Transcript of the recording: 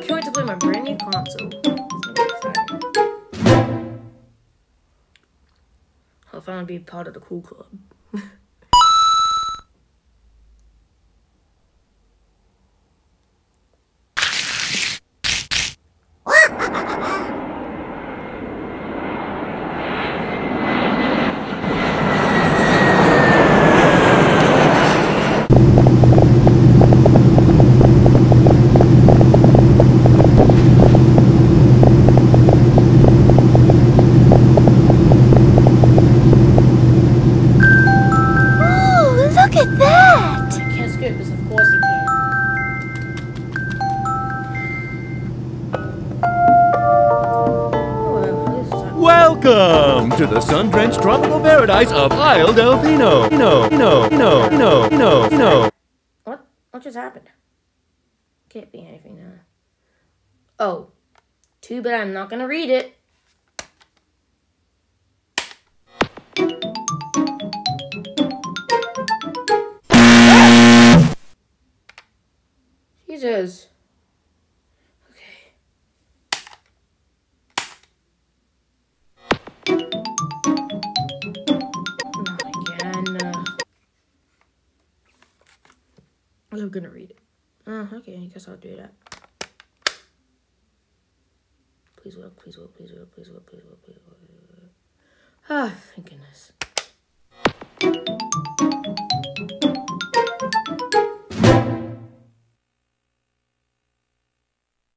can't wait to play my brand new console. It's gonna be exciting. I'll finally be part of the cool club. Welcome to the sun-drenched tropical paradise of Isle Delfino. What just happened? Can't be anything now. Oh, too bad I'm not gonna read it. Jesus. I'm gonna read it. Okay, I guess I'll do that. Please work, please work, please work, please work, please work, please work. Ah, thank goodness.